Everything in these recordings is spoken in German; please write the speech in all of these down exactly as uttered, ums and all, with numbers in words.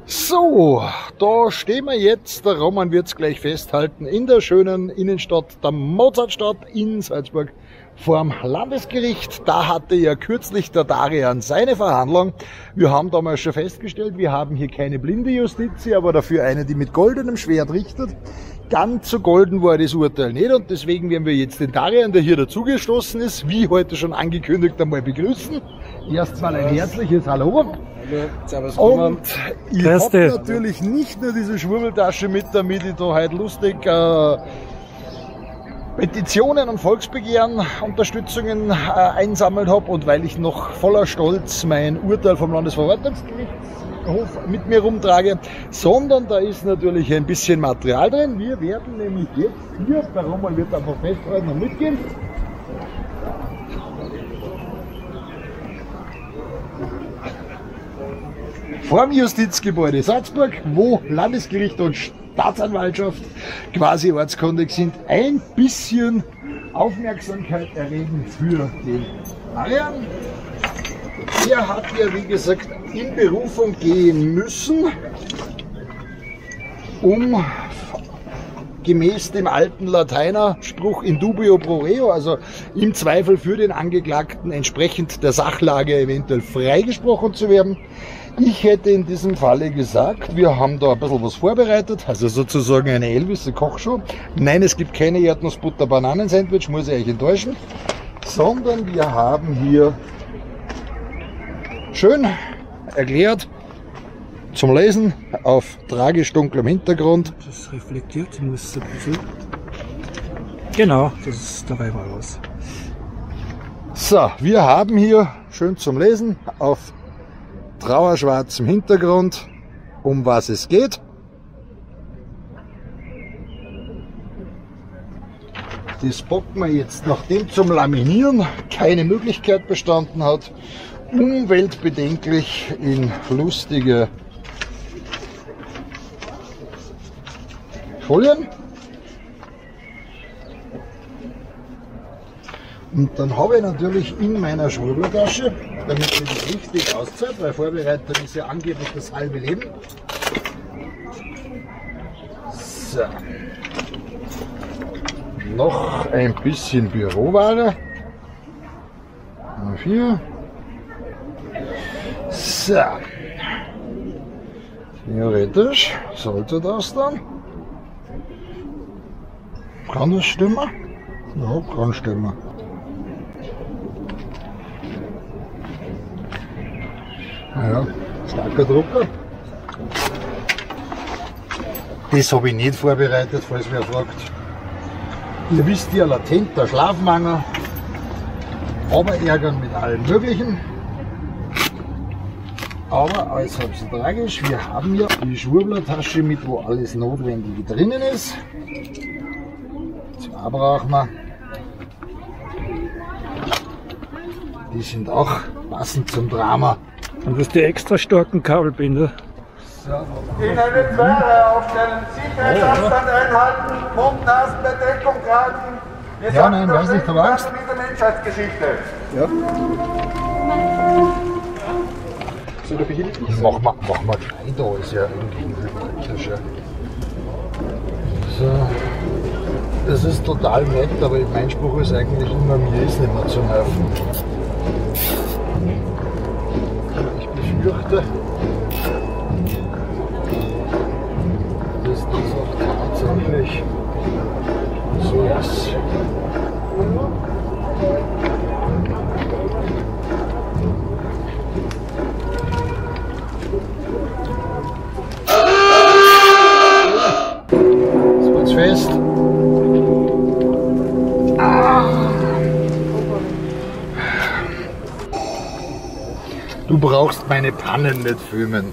So, da stehen wir jetzt, der Roman wird es gleich festhalten, in der schönen Innenstadt der Mozartstadt in Salzburg vorm Landesgericht. Da hatte ja kürzlich der Darian seine Verhandlung. Wir haben damals schon festgestellt, wir haben hier keine blinde Justiz, aber dafür eine, die mit goldenem Schwert richtet. Ganz so golden war das Urteil nicht und deswegen werden wir jetzt den Darian, der hier dazugestoßen ist, wie heute schon angekündigt, einmal begrüßen. Erstmal ein herzliches Hallo. Servus, und ich habe Grüße. natürlich nicht nur diese Schwurbeltasche mit, damit ich da heute lustig äh, Petitionen und Volksbegehren, Unterstützungen äh, einsammelt habe und weil ich noch voller Stolz mein Urteil vom Landesverwaltungsgerichtshof mit mir rumtrage, sondern da ist natürlich ein bisschen Material drin. Wir werden nämlich jetzt hier, der Roman wird einfach festhalten und mitgehen. Vorm Justizgebäude Salzburg, wo Landesgericht und Staatsanwaltschaft quasi ortskundig sind, ein bisschen Aufmerksamkeit erregen für den Darian. Er hat ja, wie gesagt, in Berufung gehen müssen, um gemäß dem alten Lateinerspruch in dubio pro reo, also im Zweifel für den Angeklagten entsprechend der Sachlage eventuell freigesprochen zu werden. Ich hätte in diesem Falle gesagt, wir haben da ein bisschen was vorbereitet, also sozusagen eine Elvis Kochshow. Nein, es gibt keine Erdnussbutter-Bananen-Sandwich, muss ich euch enttäuschen, sondern wir haben hier schön erklärt zum Lesen auf tragisch dunklem Hintergrund. Das reflektiert, muss ein bisschen. Genau, das ist dabei mal was. So, wir haben hier schön zum Lesen auf trauerschwarzem Hintergrund, um was es geht. Das packen wir jetzt, nachdem zum Laminieren keine Möglichkeit bestanden hat, umweltbedenklich in lustige Folien. Und dann habe ich natürlich in meiner Schwurbeltasche, damit sie das richtig auszahlt, weil vorbereitet ist ja angeblich das halbe Leben. So. Noch ein bisschen Büroware. Hier. So. Theoretisch sollte das dann. Kann das stimmen? Ja, kann stimmen. Ja, starker Drucker. Das habe ich nicht vorbereitet, falls wer fragt. Ihr wisst ja, latenter Schlafmangel, aber ärgern mit allem Möglichen. Aber alles halb so tragisch, wir haben ja die Schwurblertasche mit, wo alles Notwendige drinnen ist. Zwei brauchen wir. Die sind auch passend zum Drama. Und das ist die extra starken Kabelbinder. In eine Zweierreihe aufstellen, Sicherheitsabstand einhalten, Mund-Nasen-Bedeckung tragen. Wir Ja, nein, weiß nicht, aber Angst. mit der Menschheitsgeschichte. Ja. Mach mal, mach mal klein, da ist ja irgendwie ein So. Das ist total nett, aber mein Spruch ist eigentlich immer, mir ist nicht mehr zum Helfen. Ich befürchte, dass das auch tatsächlich so ist. Jetzt wird's fest. Du brauchst meine Pannen nicht filmen.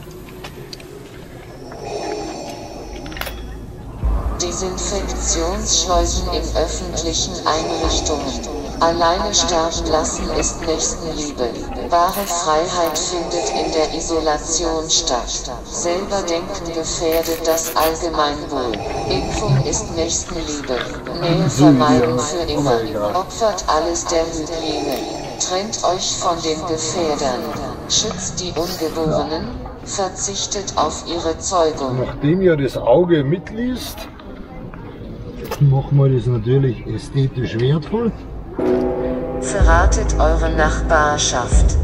Desinfektionsschleusen in öffentlichen Einrichtungen. Alleine sterben lassen ist Nächstenliebe. Wahre Freiheit findet in der Isolation statt. Selber denken gefährdet das Allgemeinwohl. Impfung ist Nächstenliebe. Nähe vermeiden für immer. Opfert alles der Hygiene. Trennt euch von den Gefährdern. Schützt die Ungeborenen. verzichtet auf ihre Zeugung. Nachdem ja das Auge mitliest, machen wir das natürlich ästhetisch wertvoll. Verratet eure Nachbarschaft.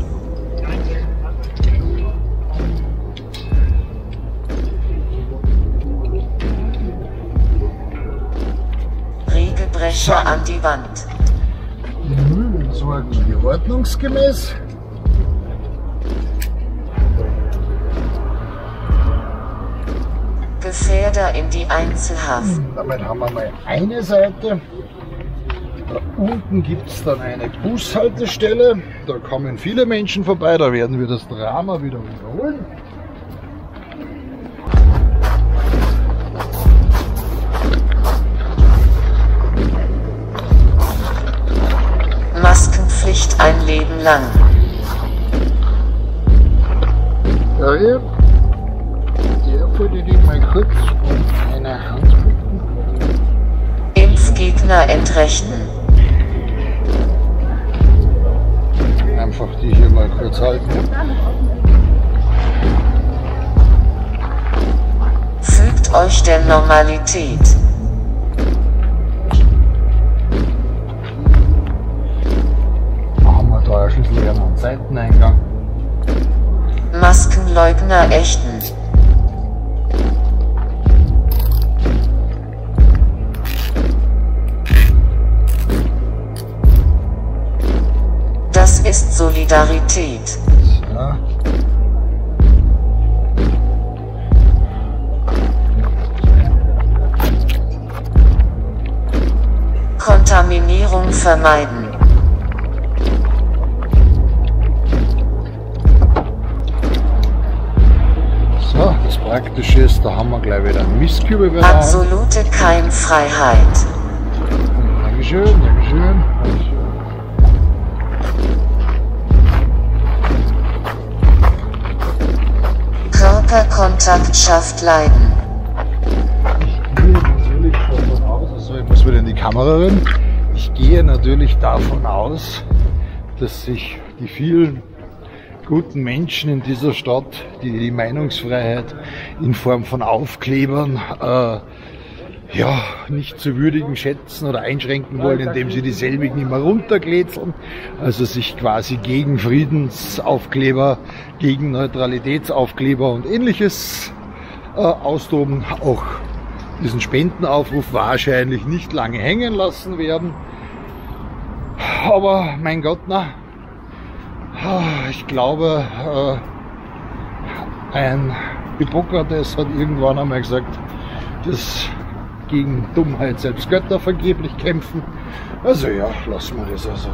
Regelbrecher an die Wand. Mhm, sorgen wir ordnungsgemäß. Gefährder in die Einzelhaft. Damit haben wir mal eine Seite. Da unten gibt es dann eine Bushaltestelle. Da kommen viele Menschen vorbei. Da werden wir das Drama wieder wiederholen. Maskenpflicht ein Leben lang. Ja, hier. Der würde die mal kurz um eine Hand bitten. Impfgegner entrechten. Einfach die hier mal kurz halten. Fügt euch der Normalität. Machen wir da ein Schlüssel am Seiteneingang. Maskenleugner ächten. Das ist Solidarität. So. Kontaminierung vermeiden. So, das Praktische ist, da haben wir gleich wieder einen Mistkübel bereit. Absolute Keimfreiheit. Dankeschön, Dankeschön. Dankeschön. Körperkontakt schafft Leiden. Ich gehe natürlich davon aus, also ich muss wieder in die Kamera rein. Ich gehe natürlich davon aus, dass sich die vielen guten Menschen in dieser Stadt, die die Meinungsfreiheit in Form von Aufklebern äh, ja, nicht zu würdigen schätzen oder einschränken wollen, indem sie dieselbigen immer runterglätzeln, also sich quasi gegen Friedensaufkleber, gegen Neutralitätsaufkleber und ähnliches äh, austoben, auch diesen Spendenaufruf wahrscheinlich nicht lange hängen lassen werden. Aber mein Gott, na, ich glaube, äh, ein Hippokrates hat irgendwann einmal gesagt, dass gegen Dummheit selbst Götter vergeblich kämpfen. Also ja, lassen wir das also.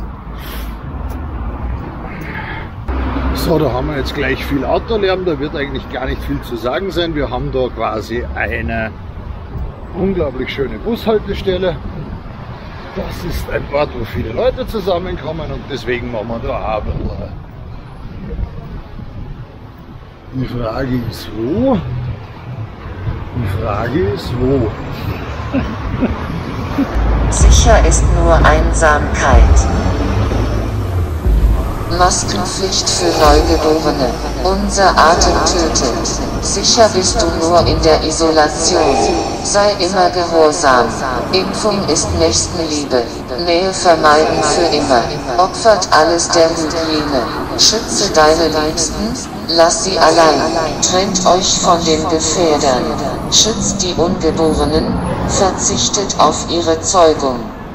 So, da haben wir jetzt gleich viel Autolärm, da wird eigentlich gar nicht viel zu sagen sein. Wir haben da quasi eine unglaublich schöne Bushaltestelle. Das ist ein Ort, wo viele Leute zusammenkommen und deswegen machen wir da auch ein bisschen. Die Frage ist wo? Die Frage ist wo? Sicher ist nur Einsamkeit. Maskenpflicht für Neugeborene. Unser Atem tötet. Sicher bist du nur in der Isolation. Sei immer gehorsam. Impfung ist Nächstenliebe. Nähe vermeiden für immer. Opfert alles der Hygiene. Schütze deine Liebsten. Lass sie allein. Trennt euch von den Gefährdern. Schützt die Ungeborenen. Verzichtet auf ihre Zeugung.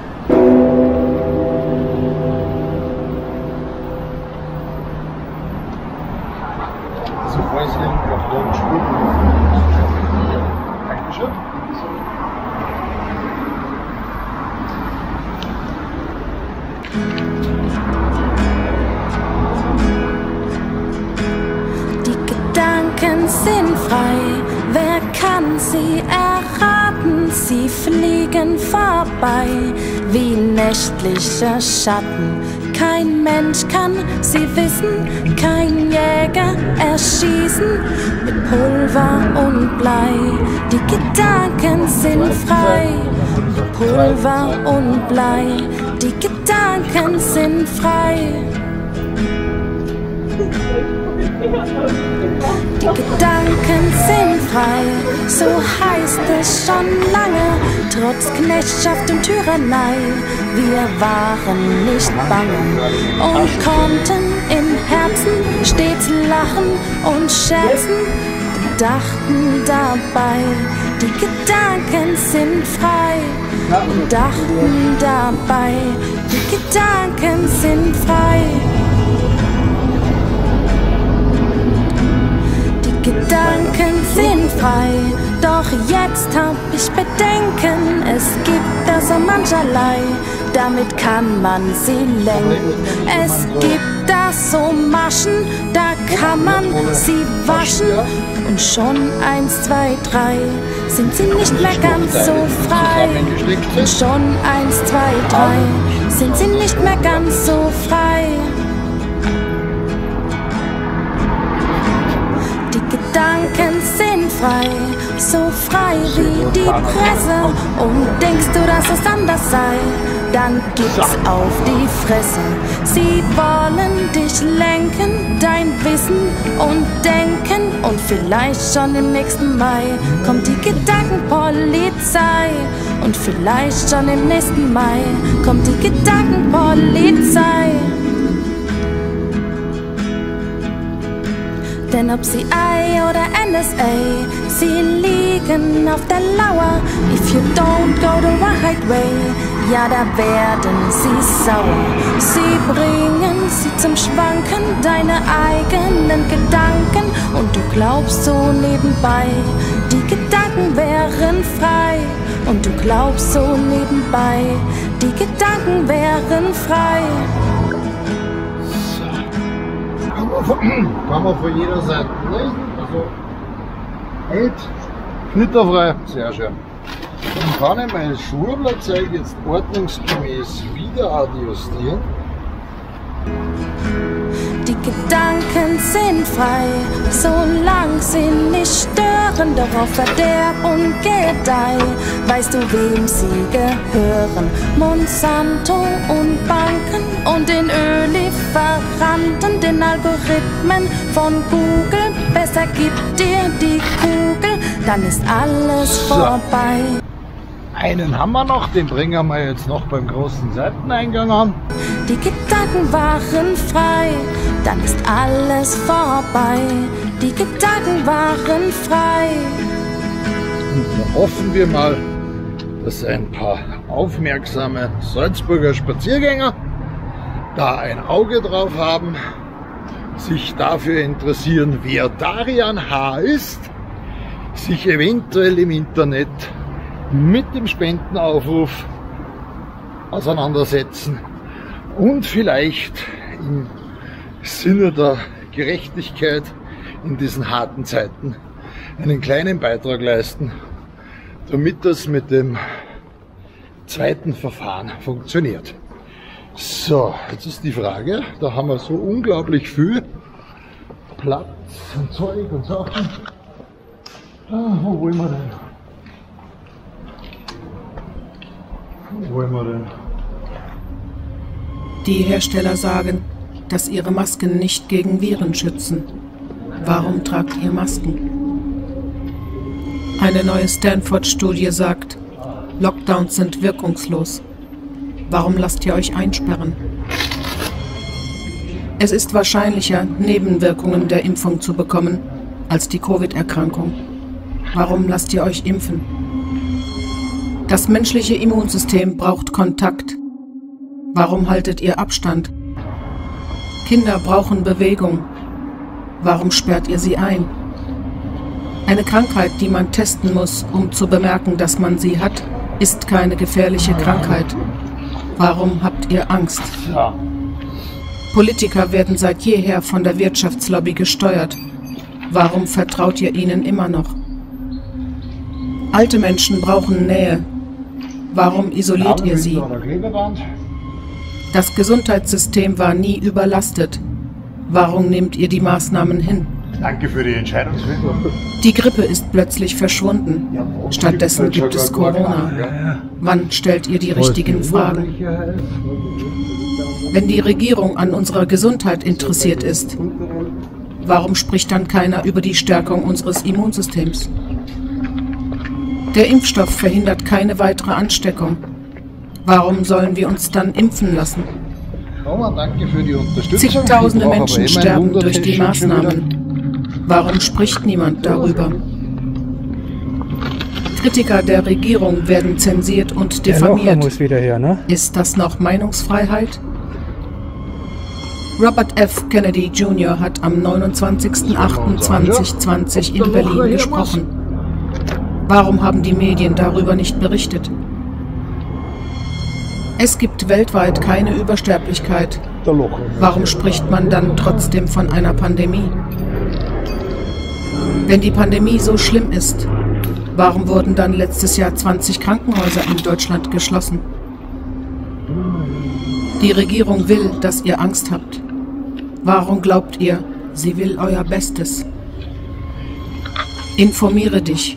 Sind frei, wer kann sie erraten? Sie fliegen vorbei wie nächtlicher Schatten. Kein Mensch kann sie wissen, kein Jäger erschießen mit Pulver und Blei. Die Gedanken sind frei, Pulver und Blei. Die Gedanken sind frei. Die Gedanken sind frei, so heißt es schon lange, trotz Knechtschaft und Tyrannei. Wir waren nicht bange und konnten im Herzen stets lachen und scherzen, dachten dabei, die Gedanken sind frei, und dachten dabei, die Gedanken sind frei. Die Gedanken sind frei, doch jetzt hab ich Bedenken, es gibt da so mancherlei, damit kann man sie lenken. Es gibt da so Maschen, da kann man sie waschen, und schon eins, zwei, drei sind sie nicht mehr ganz so frei. Und schon eins, zwei, drei sind sie nicht mehr ganz so frei. Die Gedanken sind frei, so frei wie die Presse. Und denkst du, dass es anders sei, dann gibt's auf die Fresse. Sie wollen dich lenken, dein Wissen und Denken. Und vielleicht schon im nächsten Mai kommt die Gedankenpolizei. Und vielleicht schon im nächsten Mai kommt die Gedankenpolizei. Denn ob C I A oder N S A, sie liegen auf der Lauer. If you don't go the right way, ja, da werden sie sauer. Sie bringen sie zum Schwanken, deine eigenen Gedanken. Und du glaubst so nebenbei, die Gedanken wären frei. Und du glaubst so nebenbei, die Gedanken wären frei. Kann man von jeder Seite lesen, also hält knitterfrei, sehr schön. Dann kann ich meine Schuhblattzeug jetzt ordnungsgemäß wieder adjustieren. Die Gedanken sind frei, solange sie nicht stören, doch auf Verderb und Gedeih. Weißt du, wem sie gehören? Monsanto und Banken und den Öllieferanten, den Algorithmen von Google. Besser gib dir die Kugel, dann ist alles So. vorbei. Einen haben wir noch, den bringen wir jetzt noch beim großen Seiteneingang an. Die Gedanken waren frei, dann ist alles vorbei. Die Gedanken waren frei. Und dann hoffen wir mal, dass ein paar aufmerksame Salzburger Spaziergänger da ein Auge drauf haben, sich dafür interessieren, wer Darian H. ist, sich eventuell im Internet mit dem Spendenaufruf auseinandersetzen und vielleicht im Sinne der Gerechtigkeit in diesen harten Zeiten einen kleinen Beitrag leisten, damit das mit dem zweiten Verfahren funktioniert. So, jetzt ist die Frage, da haben wir so unglaublich viel Platz und Zeug und Sachen. Ah, wo wollen wir denn? Wo wollen wir denn? Die Hersteller sagen, dass ihre Masken nicht gegen Viren schützen. Warum tragt ihr Masken? Eine neue Stanford-Studie sagt, Lockdowns sind wirkungslos. Warum lasst ihr euch einsperren? Es ist wahrscheinlicher, Nebenwirkungen der Impfung zu bekommen, als die Covid-Erkrankung. Warum lasst ihr euch impfen? Das menschliche Immunsystem braucht Kontakt. Warum haltet ihr Abstand? Kinder brauchen Bewegung. Warum sperrt ihr sie ein? Eine Krankheit, die man testen muss, um zu bemerken, dass man sie hat, ist keine gefährliche Krankheit. Warum habt ihr Angst? Ja. Politiker werden seit jeher von der Wirtschaftslobby gesteuert. Warum vertraut ihr ihnen immer noch? Alte Menschen brauchen Nähe. Warum isoliert ihr sie? Das Gesundheitssystem war nie überlastet. Warum nehmt ihr die Maßnahmen hin? Danke für die Entscheidungsfindung. Die Grippe ist plötzlich verschwunden. Stattdessen gibt es Corona. Wann stellt ihr die richtigen Fragen? Wenn die Regierung an unserer Gesundheit interessiert ist, Warum spricht dann keiner über die Stärkung unseres Immunsystems? Der Impfstoff verhindert keine weitere Ansteckung. Warum sollen wir uns dann impfen lassen? Roman, danke für die Unterstützung. Zigtausende Ich brauche Menschen aber eh mein sterben durch die Wundertäschchen schon wieder. Maßnahmen. Warum spricht niemand darüber? Kritiker der Regierung werden zensiert und Der Locher diffamiert. muss wieder her, ne? Ist das noch Meinungsfreiheit? Robert F. Kennedy Junior hat am neunundzwanzigsten achten zweitausendzwanzig in Berlin gesprochen. Warum haben die Medien darüber nicht berichtet? Es gibt weltweit keine Übersterblichkeit. Der Locher. Warum spricht man dann trotzdem von einer Pandemie? Wenn die Pandemie so schlimm ist, warum wurden dann letztes Jahr zwanzig Krankenhäuser in Deutschland geschlossen? Die Regierung will, dass ihr Angst habt. Warum glaubt ihr, sie will euer Bestes? Informiere dich.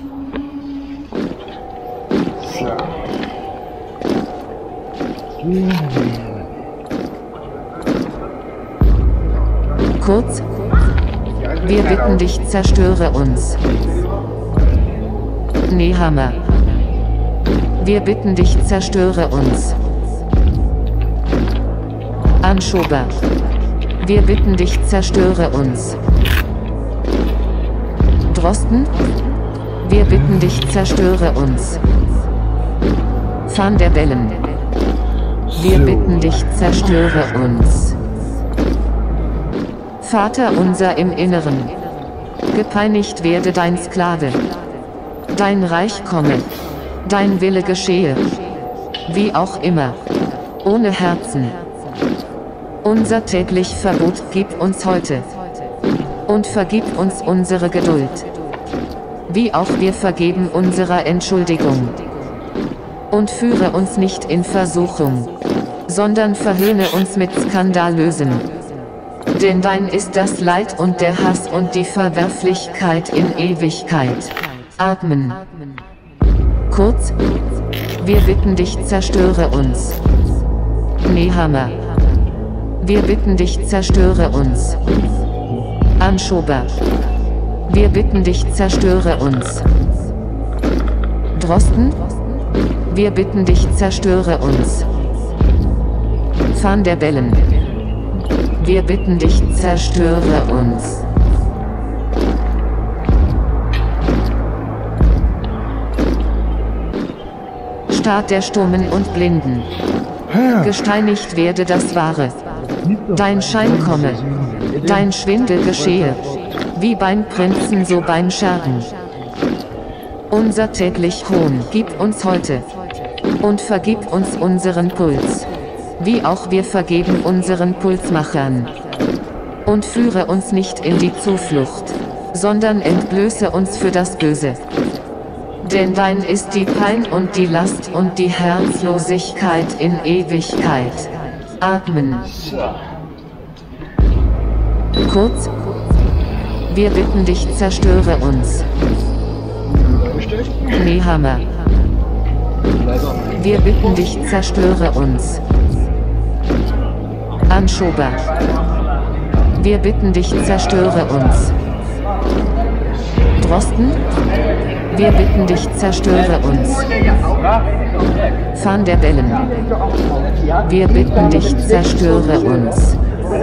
Kurz, wir bitten dich, zerstöre uns. Nehammer. Wir bitten dich, zerstöre uns. Anschober. Wir bitten dich, zerstöre uns. Drosten. Wir bitten dich, zerstöre uns. Van der Bellen. Wir bitten dich, zerstöre uns. Vater unser im Inneren. Gepeinigt werde dein Sklave. Dein Reich komme. Dein Wille geschehe. Wie auch immer. Ohne Herzen. Unser täglich Verbot gib uns heute. Und vergib uns unsere Geduld. Wie auch wir vergeben unserer Entschuldigung. Und führe uns nicht in Versuchung, sondern verhöhne uns mit Skandalösen. Denn dein ist das Leid und der Hass und die Verwerflichkeit in Ewigkeit. Atmen. Kurz, wir bitten dich, zerstöre uns. Nehammer. Wir bitten dich, zerstöre uns. Anschober. Wir bitten dich, zerstöre uns. Drosten. Wir bitten dich, zerstöre uns. Van der Bellen. Wir bitten dich, zerstöre uns. Staat der Stummen und Blinden. Gesteinigt werde das Wahre. Dein Schein komme. Dein Schwindel geschehe. Wie beim Prinzen so beim Schergen. Unser täglich Hohn gib uns heute. Und vergib uns unseren Puls. Wie auch wir vergeben unseren Pulsmachern. Und führe uns nicht in die Zuflucht, sondern entblöße uns für das Böse. Denn dein ist die Pein und die Last und die Herzlosigkeit in Ewigkeit. Atmen. Kurz, wir bitten dich, zerstöre uns. Nehammer. Wir bitten dich, zerstöre uns. Anschober. Wir bitten dich, zerstöre uns. Drosten. Wir bitten dich, zerstöre uns. Van der Bellen. Wir bitten dich, zerstöre uns.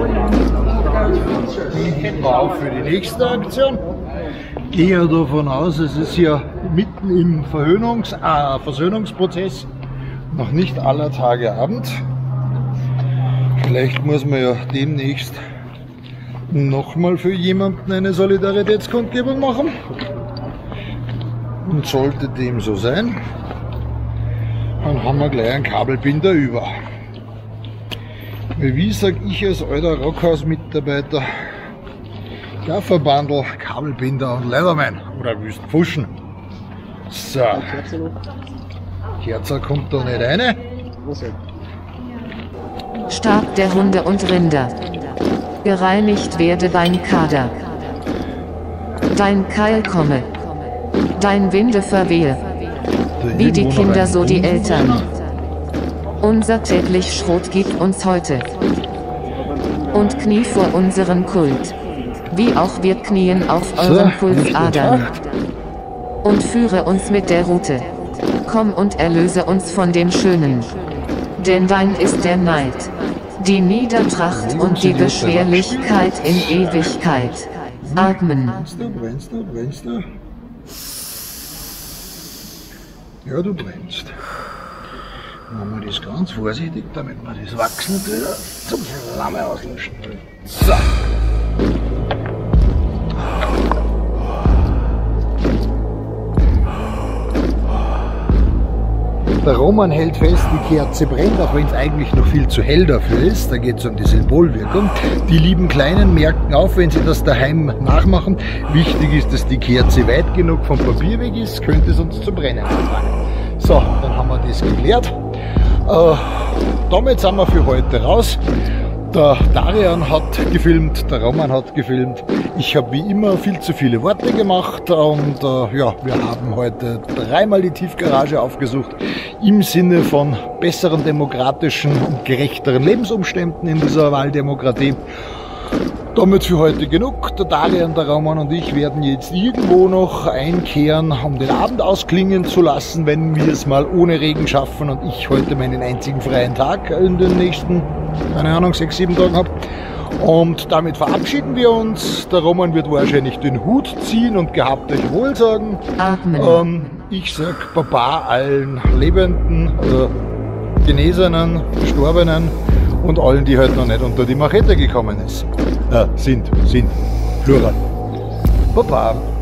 Auf für die nächste Aktion. Ich gehe ja davon aus, es ist ja mitten im Verhöhnungs-, äh, Versöhnungsprozess, noch nicht aller Tage Abend. Vielleicht muss man ja demnächst nochmal für jemanden eine Solidaritätskundgebung machen. Und sollte dem so sein, dann haben wir gleich einen Kabelbinder über. Wie sag ich als alter Rockhaus-Mitarbeiter, Gafferbandel, Kabelbinder und Leatherman oder willst du pfuschen? So. Kerzer kommt da nicht rein. Stab der Hunde und Rinder. Gereinigt werde dein Kader. Dein Keil komme. Dein Winde verwehe. Wie die Kinder, so die Eltern. Unser täglich Schrot gib uns heute. Und knie vor unseren Kult. Wie auch wir knien auf euren Pulsadern. Und führe uns mit der Rute. Komm und erlöse uns von dem Schönen. Denn dein ist der Neid, die Niedertracht und die Beschwerlichkeit in Ewigkeit. Atmen. Brennst du, brennst du, brennst du? Ja, du brennst. Machen wir das ganz vorsichtig, damit wir das Wachsen wieder zum Flamme auslöschen. So. Der Roman hält fest, die Kerze brennt, auch wenn es eigentlich noch viel zu hell dafür ist. Da geht es um die Symbolwirkung. Die lieben Kleinen merken auf, wenn sie das daheim nachmachen. Wichtig ist, dass die Kerze weit genug vom Papier weg ist, könnte es uns zu brennen anfangen. So, dann haben wir das geklärt. Äh, damit sind wir für heute raus. Der Darian hat gefilmt, der Roman hat gefilmt. Ich habe wie immer viel zu viele Worte gemacht und äh, ja, wir haben heute dreimal die Tiefgarage aufgesucht im Sinne von besseren demokratischen und gerechteren Lebensumständen in dieser Wahldemokratie. Damit für heute genug. Der Darian, der Roman und ich werden jetzt irgendwo noch einkehren, um den Abend ausklingen zu lassen, wenn wir es mal ohne Regen schaffen und ich heute meinen einzigen freien Tag in den nächsten, keine Ahnung, sechs, sieben Tagen habe. Und damit verabschieden wir uns. Der Roman wird wahrscheinlich den Hut ziehen und gehabt euch wohl sagen. Atmen. Ähm, ich sag Baba allen Lebenden, oder Genesenen, Verstorbenen und allen, die heute noch nicht unter die Machete gekommen ist. Äh, sind, sind. Plural. Baba.